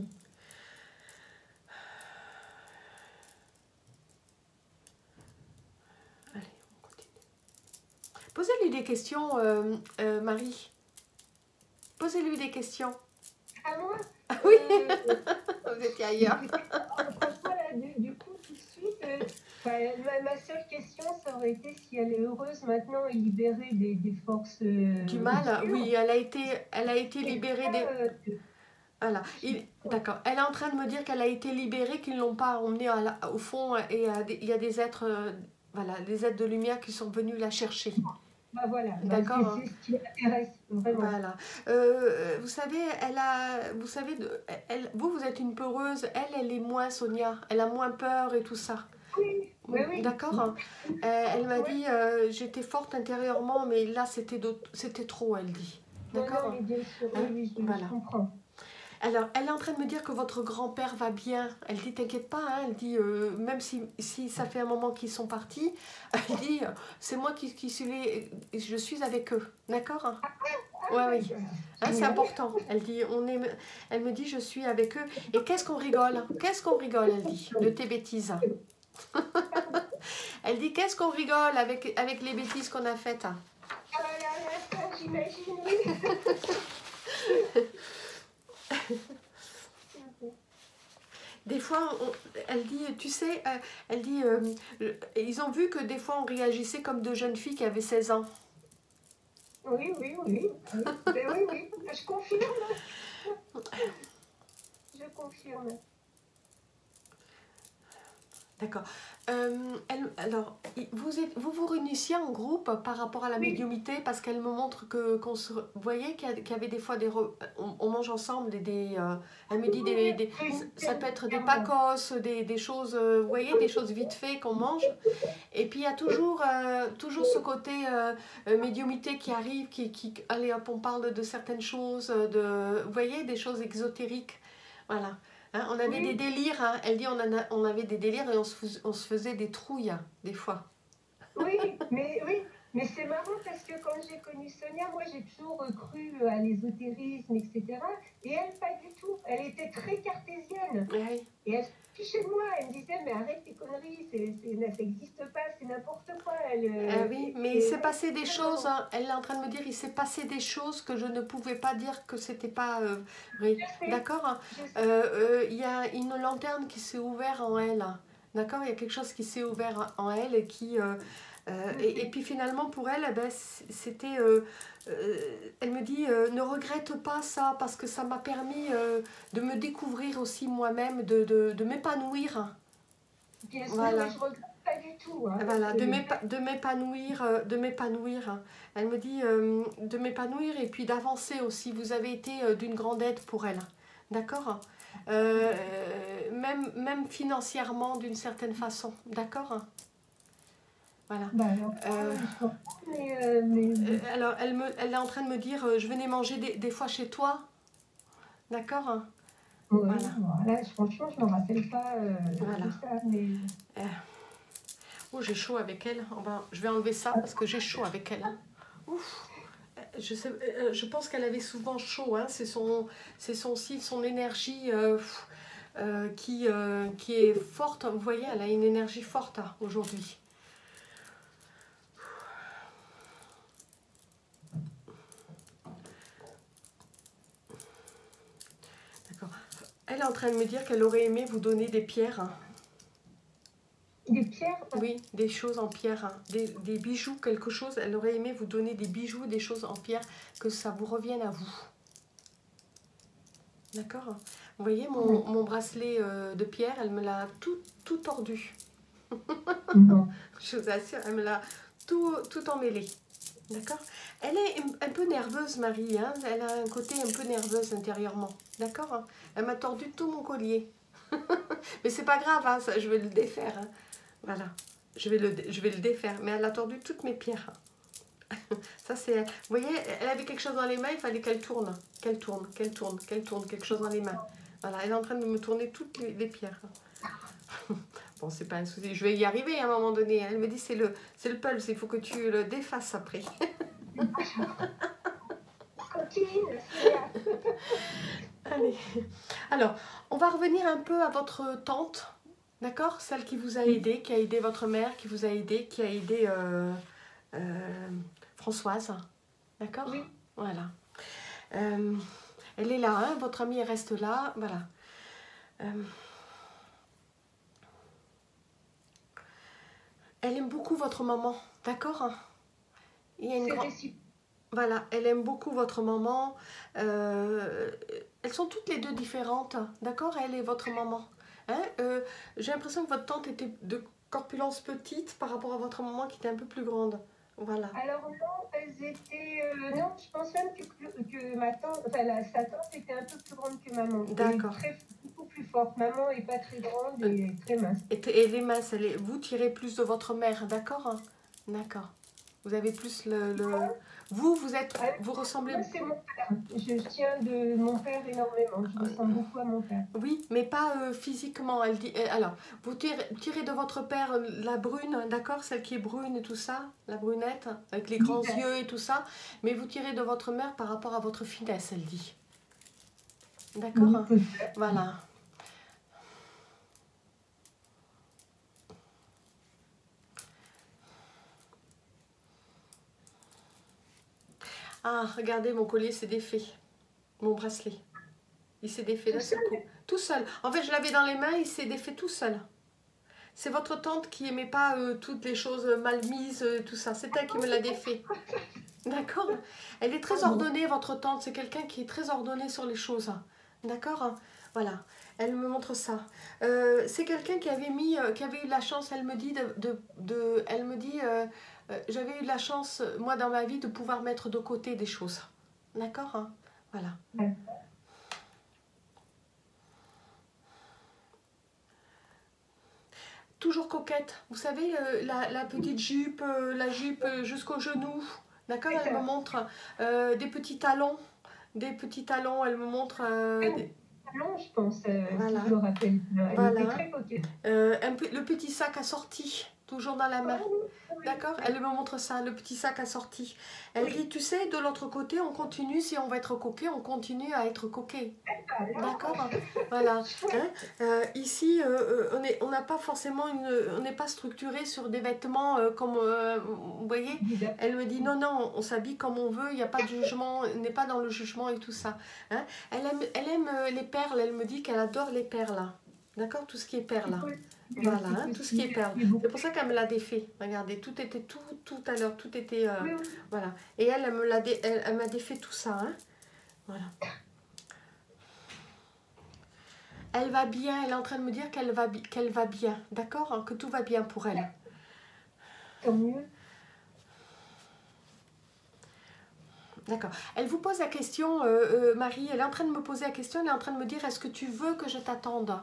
Allez, on continue. Posez-lui des questions, Marie. Posez-lui des questions. À moi Ah oui, vous étiez ailleurs. Franchement, là, du coup, tout de suite, ma seule question, ça aurait été si elle est heureuse maintenant et libérée des forces Du mal, obscures. oui, elle a été libérée des... Voilà. D'accord. Elle est en train de me dire qu'elle a été libérée, qu'ils ne l'ont pas emmenée au fond et il y a des êtres voilà, les êtres de lumière qui sont venus la chercher. Bah voilà, D'accord. c'est ce qui m'intéresse vraiment. Voilà. Vous savez, vous savez, vous êtes une peureuse. Elle est moins, Sonia. Elle a moins peur et tout ça. Oui, oui, oui. D'accord. Elle m'a Ouais. dit, j'étais forte intérieurement, mais là, c'était trop, elle dit. Non, D'accord. mais bien sûr, Hein, oui, voilà. je comprends. Alors, elle est en train de me dire que votre grand-père va bien. Elle dit, t'inquiète pas, hein. Elle dit, même si ça fait un moment qu'ils sont partis, elle dit, c'est moi qui je suis avec eux. D'accord. Ouais, oui. Hein, c'est important. Elle dit, elle me dit, je suis avec eux. Et qu'est-ce qu'on rigole? Qu'est-ce qu'on rigole, elle dit, de tes bêtises. Elle dit, qu'est-ce qu'on rigole avec les bêtises qu'on a faites. Ah là là, ça, j'imagine, oui. Des fois, elle dit, tu sais, elle dit, ils ont vu que des fois on réagissait comme deux jeunes filles qui avaient 16 ans. Oui, oui, oui. Ben oui, oui, je confirme. Je confirme. D'accord. Alors, vous réunissiez en groupe par rapport à la Oui. médiumité parce qu'elle me montre vous voyez qu'il y avait des fois on mange ensemble elle me dit ça peut être des pacos, des choses, vous voyez, des choses vite fait qu'on mange. Et puis il y a toujours ce côté médiumité qui arrive, allez hop, on parle de certaines choses, vous voyez, des choses exotériques. Voilà. Hein, on avait des délires, hein. Elle dit on avait des délires et on se faisait des trouilles, hein, des fois. Oui, mais c'est marrant parce que quand j'ai connu Sonia, moi j'ai toujours cru à l'ésotérisme, etc. Et elle, pas du tout. Elle était très cartésienne. Oui. Et elle chez moi, elle me disait, mais arrête tes conneries, ça n'existe pas, c'est n'importe quoi. Oui, mais il s'est passé des choses, hein. Elle est en train de me dire, il s'est passé des choses que je ne pouvais pas dire que c'était pas vrai. D'accord. Il y a une lanterne qui s'est ouverte en elle. D'accord. Il y a quelque chose qui s'est ouvert en elle et qui... et puis finalement pour elle, ben, c'était... elle me dit, ne regrette pas ça parce que ça m'a permis de me découvrir aussi moi-même, de m'épanouir. Bien sûr, Voilà. mais je regrette pas du tout. Hein, Voilà, de m'épanouir. Elle me dit de m'épanouir et puis d'avancer aussi. Vous avez été d'une grande aide pour elle. D'accord. Même financièrement d'une certaine façon. D'accord. Voilà. Bah alors, alors, elle est en train de me dire, je venais manger des fois chez toi. D'accord. Voilà. Franchement, je ne me rappelle pas voilà. tout ça, mais... Oh, j'ai chaud avec elle. Je vais enlever ça parce que j'ai chaud avec elle. Ouf. Je pense qu'elle avait souvent chaud. Hein. C'est aussi son énergie qui est forte. Vous voyez, elle a une énergie forte aujourd'hui. D'accord. Elle est en train de me dire qu'elle aurait aimé vous donner des pierres. Des pierres? Oui, des choses en pierre, hein. Des bijoux, quelque chose. Elle aurait aimé vous donner des bijoux, des choses en pierre, que ça vous revienne à vous. D'accord. Vous voyez mon bracelet de pierre, elle me l'a tout tordu. Je vous assure, elle me l'a tout emmêlé. D'accord. Elle est un peu nerveuse, Marie. Hein. Elle a un côté un peu nerveuse intérieurement. D'accord. Elle m'a tordu tout mon collier. Mais c'est pas grave, hein, ça, je vais le défaire. Hein. Voilà. Je vais le défaire. Mais elle a tordu toutes mes pierres. Ça, c'est... Vous voyez, elle avait quelque chose dans les mains, il fallait qu'elle tourne. Qu'elle tourne quelque chose dans les mains. Voilà, elle est en train de me tourner toutes les pierres. Bon, c'est pas un souci. Je vais y arriver à un moment donné. Elle me dit, c'est le pulse, il faut que tu le défasses après. Allez. Alors, on va revenir un peu à votre tante, d'accord? Celle qui vous a aidé, qui a aidé votre mère, qui vous a aidé, qui a aidé Françoise, d'accord? Oui. Voilà. Elle est là, hein? Votre amie elle reste là, voilà. Elle aime beaucoup votre maman, d'accord? Il y a une grande... Voilà, elle aime beaucoup votre maman. Elles sont toutes les deux différentes, d'accord? Elle et votre maman. Hein? J'ai l'impression que votre tante était corpulence petite par rapport à votre maman qui était un peu plus grande. Voilà. Alors non, elles étaient... non, je pense même que ma tante, enfin sa tante était un peu plus grande que maman. D'accord. Beaucoup plus forte. Maman est pas très grande et très mince. Et les minces, vous tirez plus de votre mère, d'accord? D'accord. Vous avez plus vous ressemblez... Moi, c'est mon père. Je tiens de mon père énormément. Je ressemble beaucoup à mon père. Oui, mais pas physiquement. Elle dit, alors, vous tirez de votre père la brune, d'accord? Celle qui est brune et tout ça, la brunette, avec les grands yeux et tout ça. Mais vous tirez de votre mère par rapport à votre finesse, elle dit. D'accord? Voilà. Ah, regardez, mon collier s'est défait. Mon bracelet. Il s'est défait d'un seul coup. Tout seul. En fait, je l'avais dans les mains, il s'est défait tout seul. C'est votre tante qui aimait pas toutes les choses mal mises, tout ça. C'est elle qui me l'a défait. D'accord? Elle est très ordonnée, votre tante. C'est quelqu'un qui est très ordonné sur les choses. D'accord? Voilà. Elle me montre ça. C'est quelqu'un qui avait eu la chance, elle me dit, j'avais eu la chance, moi, dans ma vie, de pouvoir mettre de côté des choses. D'accord, hein? Voilà. Toujours coquette. Vous savez, la petite jupe, la jupe jusqu'au genou. D'accord, elle me montre des petits talons. Des petits talons, elle me montre... talons, je pense, voilà. si je me rappelle. Elle était très coquette. Le petit sac assorti, toujours dans la main. D'accord, elle me montre ça, le petit sac assorti. Elle dit, tu sais, de l'autre côté, on continue, si on va être coquet, on continue à être coquet. D'accord. Voilà. Hein, ici, on n'a pas forcément on n'est pas structuré sur des vêtements comme, vous voyez. Elle me dit, non, non, on s'habille comme on veut, il n'y a pas de jugement, on n'est pas dans le jugement et tout ça. Hein. Elle aime les perles, elle me dit qu'elle adore les perles. D'accord, tout ce qui est perles. Voilà, hein, tout ce qui est perles. C'est pour ça qu'elle me l'a défait. Regardez, tout était tout à l'heure, tout était voilà. Et elle m'a défait tout ça. Hein. Voilà. Elle va bien. Elle est en train de me dire qu'elle va bien, d'accord, hein, que tout va bien pour elle. Tant mieux. D'accord. Elle vous pose la question, Marie. Elle est en train de me poser la question. Elle est en train de me dire, est-ce que tu veux que je t'attende?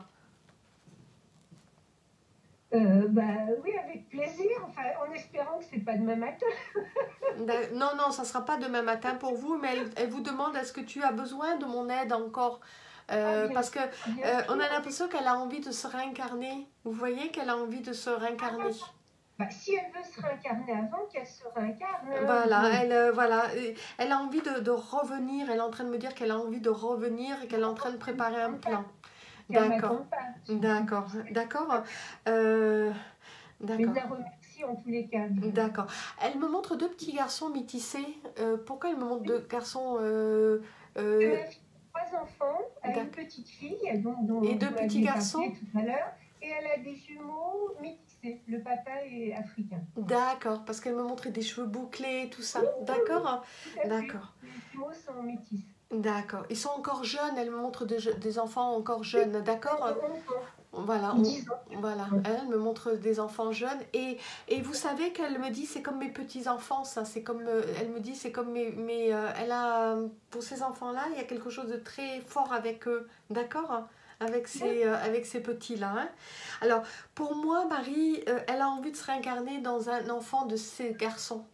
Oui, avec plaisir, enfin, en espérant que c'est pas demain matin. Non, non, ça sera pas demain matin pour vous, mais elle vous demande, est-ce que tu as besoin de mon aide encore? Parce que on a l'impression qu'elle a envie de se réincarner. Vous voyez qu'elle a envie de se réincarner. Si elle veut se réincarner avant, qu'elle se réincarne. Voilà, elle a envie de revenir. Elle est en train de me dire qu'elle a envie de revenir et qu'elle est en train de préparer un plan. D'accord. D'accord. D'accord. Je la remercie en tous les cas. D'accord. Elle me montre deux petits garçons métissés. Pourquoi elle me montre deux garçons Elle a 3 enfants, elle a une petite fille, dont et deux petits garçons tout à l'heure, et elle a des jumeaux métissés. Le papa est africain. D'accord, parce qu'elle me montrait des cheveux bouclés, tout ça. D'accord. D'accord. Les jumeaux sont métis. D'accord. Ils sont encore jeunes. Elle me montre des enfants encore jeunes. D'accord. Voilà, voilà. Elle me montre des enfants jeunes et vous savez qu'elle me dit c'est comme mes petits enfants ça, c'est comme elle me dit c'est comme elle a pour ces enfants là il y a quelque chose de très fort avec eux, d'accord, avec ces petits là. Hein. Alors pour moi Marie, elle a envie de se réincarner dans un enfant de ces garçons.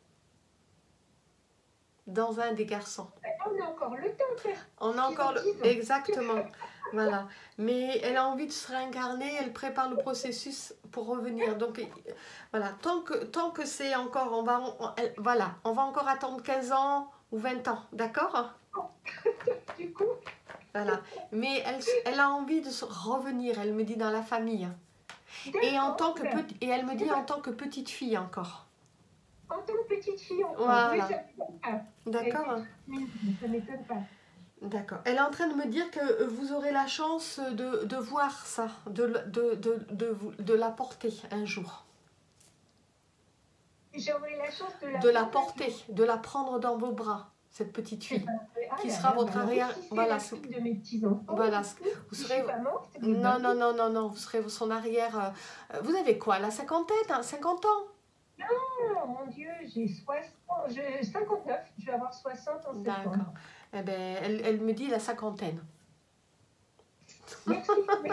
Dans un des garçons. On a encore le temps. On a encore exactement. Voilà. Mais elle a envie de se réincarner, elle prépare le processus pour revenir. Donc voilà, tant que c'est encore, on va encore attendre 15 ans ou 20 ans, d'accord? Du coup. Voilà. Mais elle a envie de se revenir, elle me dit dans la famille. Et elle me dit en tant que petite fille encore. En tant que petite fille encore. Voilà. Oui, d'accord. Ça ne m'étonne pas. D'accord. Elle est en train de me dire que vous aurez la chance de voir ça, de la porter un jour. J'aurai la chance de la porter, de la prendre dans vos bras. cette petite C'est fille, pas... Ah qui là sera là, votre bah alors, arrière. si c'est Voilà, la fille de mes petits-enfants, voilà. du coup, Vous si je serez... suis pas morte, eh Non, ben non, oui. non, non, non, vous serez son arrière. Vous avez quoi, la cinquantaine, hein, 50 ans? Oh mon Dieu, j'ai 60, 59, je vais avoir 60 en D'accord. septembre. Eh ben, elle me dit la cinquantaine. Merci, mais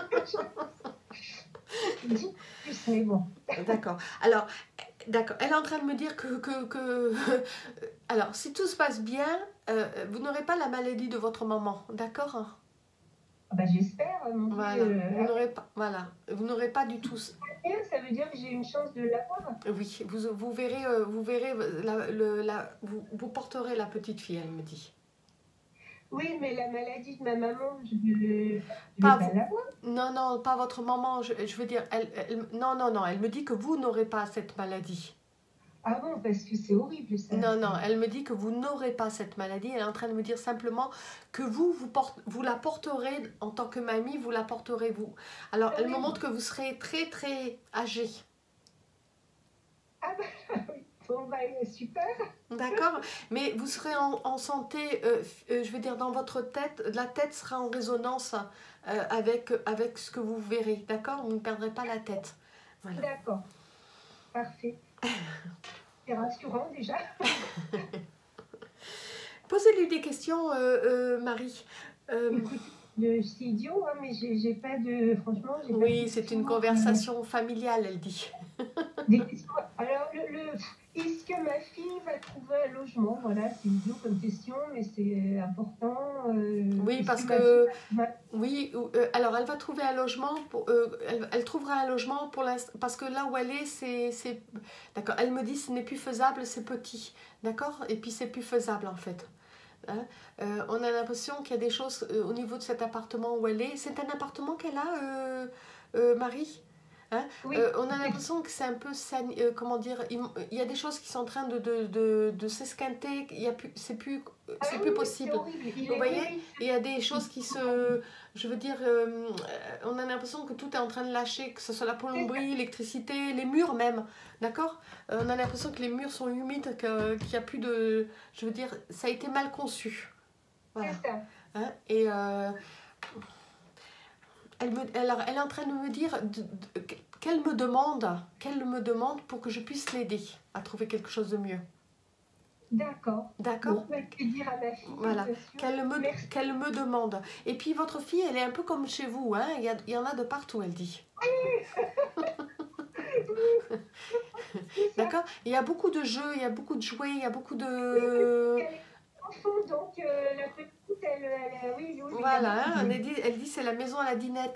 je dis plus, mais bon. D'accord. Alors, d'accord. Elle est en train de me dire que alors, si tout se passe bien, vous n'aurez pas la maladie de votre maman, d'accord? Ah bah, j'espère, mon Voilà. Dieu. Vous n'aurez pas, voilà. Vous n'aurez pas du tout. Ça veut dire que j'ai une chance de l'avoir. Oui, vous verrez vous porterez la petite fille, elle me dit. Oui, mais la maladie de ma maman, je vais Pas pas vous. l'avoir. Non, non, pas votre maman. Je veux dire, non, non, non. Elle me dit que vous n'aurez pas cette maladie. Ah bon, parce que c'est horrible ça. Non, non, elle me dit que vous n'aurez pas cette maladie. Elle est en train de me dire simplement que vous la porterez en tant que mamie, vous la porterez vous. Alors, elle me montre que vous serez très, très âgée. Ah bah oui, bon bah super. D'accord? Mais vous serez en santé, je veux dire, dans votre tête, la tête sera en résonance avec ce que vous verrez. D'accord? Vous ne perdrez pas la tête. Voilà. D'accord, parfait. C'est rassurant déjà. Posez-lui des questions, Marie. Écoute, c'est idiot, hein, mais j'ai pas de. Franchement, j'ai pas de Oui, c'est questions. une conversation familiale, elle dit. Des questions. Alors, est-ce que ma fille va trouver un logement? Voilà, c'est idiot comme question, mais c'est important. Oui, parce que... Oui, alors elle va trouver un logement, elle trouvera un logement pour l'instant, parce que là où elle est, c'est... D'accord, elle me dit ce n'est plus faisable, c'est petit, d'accord? Et puis c'est plus faisable en fait. Hein, on a l'impression qu'il y a des choses au niveau de cet appartement où elle est. C'est un appartement qu'elle a, Marie? Hein, Oui. On a l'impression que c'est un peu, comment dire, il y a des choses qui sont en train de s'esquinter, c'est plus possible. Vous voyez, il y a des choses qui je veux dire, on a l'impression que tout est en train de lâcher, que ce soit la plomberie, l'électricité, les murs même, d'accord? On a l'impression que les murs sont humides, qu'il n'y a plus de, je veux dire, ça a été mal conçu. Voilà. C'est ça. Hein, et elle est en train de me dire qu'elle me demande pour que je puisse l'aider à trouver quelque chose de mieux. D'accord. D'accord. Bon, je vais dire à ma fille. Voilà. Qu'elle me demande. Et puis votre fille, elle est un peu comme chez vous, hein. Il y en a de partout, elle dit. D'accord. Il y a beaucoup de jeux, il y a beaucoup de jouets, il y a beaucoup de... Donc la petite, oui. Voilà, hein, elle dit c'est la maison à la dinette.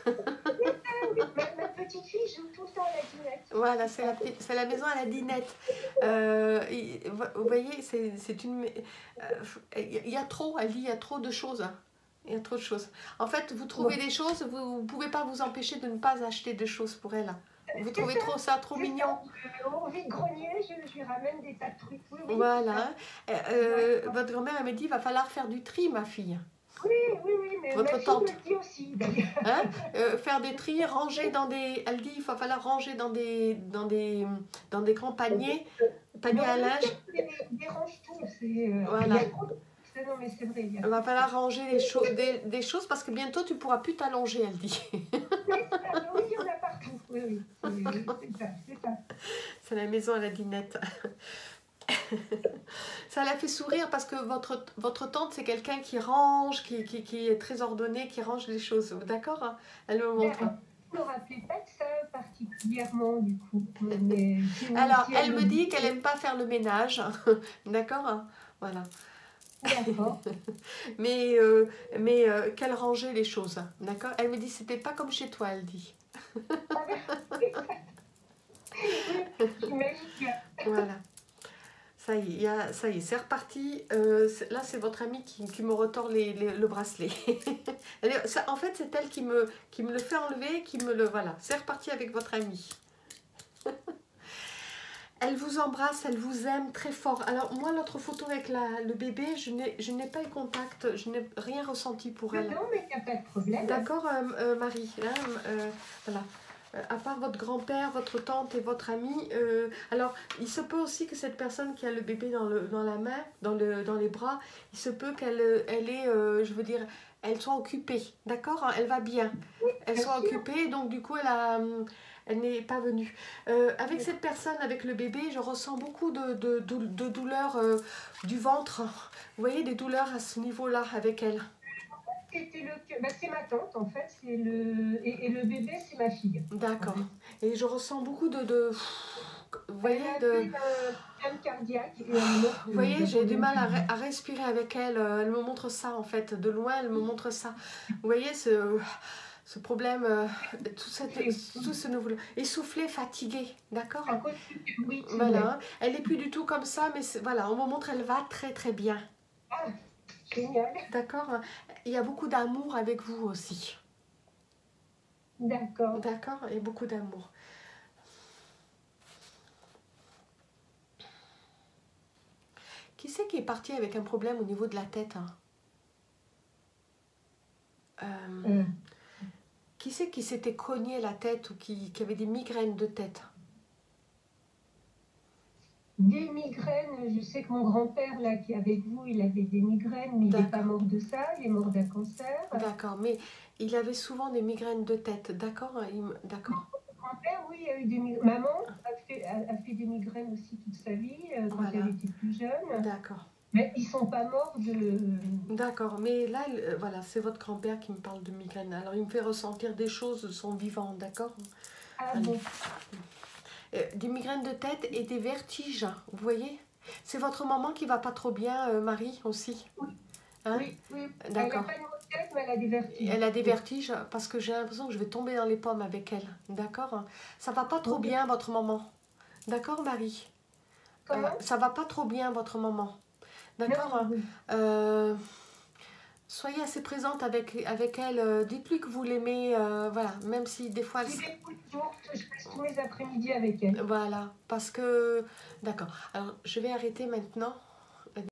Ma petite fille joue tout le temps à la dinette. Voilà, c'est la maison à la dinette. Vous voyez, c'est une... il y a trop, elle dit, il y a trop de choses. Il y a trop de choses. En fait, vous trouvez des choses, vous ne pouvez pas vous empêcher de ne pas acheter de choses pour elle. Vous trouvez ça trop mignon. Au vide-grenier, je lui ramène des tas de trucs. Oui, voilà. Votre grand-mère, elle me dit, il va falloir faire du tri, ma fille. Oui, mais votre ma fille tante. me le dit aussi, d'ailleurs. Hein, faire des tris, ranger dans des... Elle dit, il va falloir ranger dans des grands paniers à linge. Des range-tout, voilà. Non, mais c'est vrai. Il va falloir ranger des choses parce que bientôt tu pourras plus t'allonger, elle dit. Oui, il y en a partout. Oui, c'est ça. C'est la maison à la dinette. Ça la fait sourire parce que votre tante, c'est quelqu'un qui range, qui est très ordonné, qui range les choses. D'accord? Elle me montre. Je ne me rappelais pas de ça particulièrement, du coup. Alors, elle me dit qu'elle n'aime pas faire le ménage. D'accord? Voilà. D'accord. mais qu'elle rangeait les choses. D'accord? Elle me dit, c'était pas comme chez toi, elle dit. J'imagine. Voilà. Ça y est, c'est reparti. Là, c'est votre amie qui me retord le bracelet. En fait, c'est elle qui me le fait enlever, Voilà, c'est reparti avec votre amie. Elle vous embrasse, elle vous aime très fort. Alors, moi, l'autre photo avec le bébé, je n'ai pas eu contact, je n'ai rien ressenti pour elle. Non, mais il n'y a pas de problème. D'accord, Marie. Voilà. À part votre grand-père, votre tante et votre ami, alors il se peut aussi que cette personne qui a le bébé dans la main, dans les bras, il se peut qu'elle elle est, je veux dire, elle soit occupée, d'accord? Hein, elle va bien, Oui, elle bien soit sûr. occupée, donc du coup elle n'est pas venue. Avec cette personne, avec le bébé, je ressens beaucoup de douleurs du ventre. Vous voyez, des douleurs à ce niveau-là avec elle. C'est ma tante, en fait. Et le bébé, c'est ma fille, en D'accord. fait. Et je ressens beaucoup vous Elle voyez, a fait un problème cardiaque et elle montre vous voyez, le j'ai du problème mal cardiaque. à respirer avec elle. Elle me montre ça, en fait. De loin, elle me montre ça. Vous voyez, ce problème, Soufflé, tout ce nouveau... Essoufflé, fatigué, d'accord? à cause oui, c'est vrai. Voilà. Elle n'est plus du tout comme ça, mais voilà, on me montre elle va très, très bien. Ah, génial. D'accord? Il y a beaucoup d'amour avec vous aussi. D'accord. D'accord? Et beaucoup d'amour. Qui c'est qui est parti avec un problème au niveau de la tête, hein? Euh, Qui c'est qui s'était cogné la tête ou qui avait des migraines de tête? Des migraines, je sais que mon grand-père, là, qui est avec vous, il avait des migraines, mais il n'est pas D'accord, mort de ça, il est mort d'un cancer. d'accord. Mais il avait souvent des migraines de tête, d'accord? D'accord, Mon grand-père, oui, a eu des migraines. Maman a fait des migraines aussi toute sa vie, quand elle voilà, était plus jeune. d'accord. Mais ils sont pas morts de... D'accord, mais là, voilà, c'est votre grand-père qui me parle de migraines. Alors, il me fait ressentir des choses de son vivant, d'accord? Ah Allez. bon, Des migraines de tête et des vertiges, vous voyez? C'est votre maman qui va pas trop bien, Marie, aussi, oui, hein? oui, oui. Elle n'a D'accord. pas de maux de tête, mais elle a des vertiges. Elle a des Oui. vertiges parce que j'ai l'impression que je vais tomber dans les pommes avec elle, d'accord? Ça va pas trop Oui. bien, votre maman. D'accord, Marie? Comment? Ça va pas trop bien, votre maman. Non, D'accord? oui. Euh, Soyez assez présente avec elle. Dites-lui que vous l'aimez. Voilà, même si des fois... J'y vais tous les jours, je passe tous mes après-midi avec elle. Voilà, parce que... D'accord. Alors, je vais arrêter maintenant.